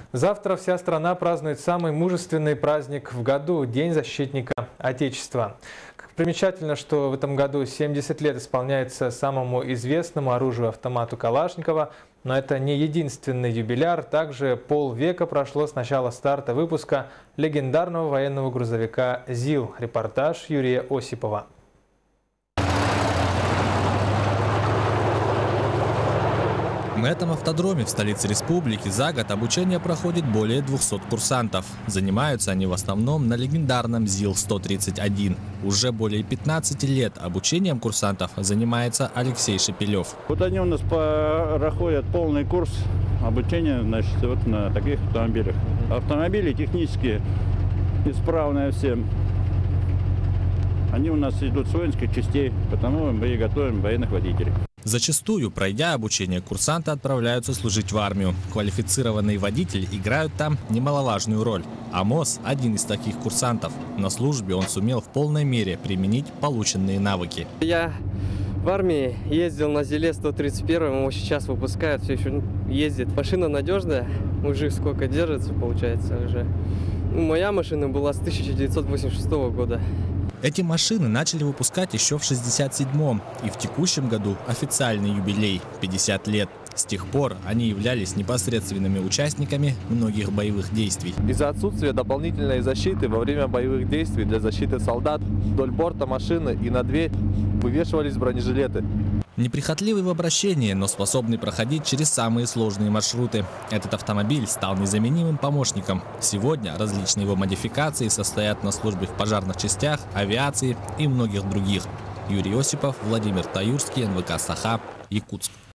Завтра вся страна празднует самый мужественный праздник в году – День защитника Отечества. Примечательно, что в этом году 70 лет исполняется самому известному оружию-автомату Калашникова, но это не единственный юбиляр. Также полвека прошло с начала старта выпуска легендарного военного грузовика ЗИЛ. Репортаж Юрия Осипова. На этом автодроме в столице республики за год обучение проходит более 200 курсантов. Занимаются они в основном на легендарном ЗИЛ-131. Уже более 15 лет обучением курсантов занимается Алексей Шепелев. Вот они у нас проходят полный курс обучения, значит, вот на таких автомобилях. Автомобили технически исправные все. Они у нас идут с воинских частей, потому мы и готовим военных водителей. Зачастую, пройдя обучение, курсанты отправляются служить в армию. Квалифицированные водители играют там немаловажную роль. АМОС – один из таких курсантов. На службе он сумел в полной мере применить полученные навыки. Я в армии ездил на ЗИЛе-131, его сейчас выпускают, все еще ездит. Машина надежная, мужик сколько держится, получается уже. Моя машина была с 1986 года. Эти машины начали выпускать еще в 1967-м, и в текущем году официальный юбилей – 50 лет. С тех пор они являлись непосредственными участниками многих боевых действий. Из-за отсутствия дополнительной защиты во время боевых действий для защиты солдат вдоль борта машины и на дверь вывешивались бронежилеты. Неприхотливый в обращении, но способный проходить через самые сложные маршруты. Этот автомобиль стал незаменимым помощником. Сегодня различные его модификации состоят на службе в пожарных частях, авиации и многих других. Юрий Осипов, Владимир Таюрский, НВК «Саха», Якутск.